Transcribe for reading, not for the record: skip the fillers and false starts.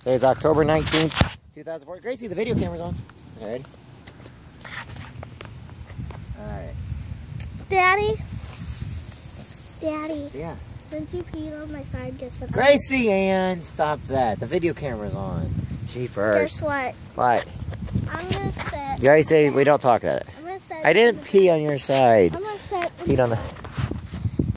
Today is October 19th, 2004. Gracie, the video camera's on. Okay, ready? Alright. Daddy? Daddy? Yeah. When you peed on my side, guess what? Gracie Ann, stop that. The video camera's on. Jeepers. Guess what? What? I'm gonna sit. Gracie, we don't talk about it. I'm gonna sit. I didn't pee on your side. I'm gonna sit. Peed on the...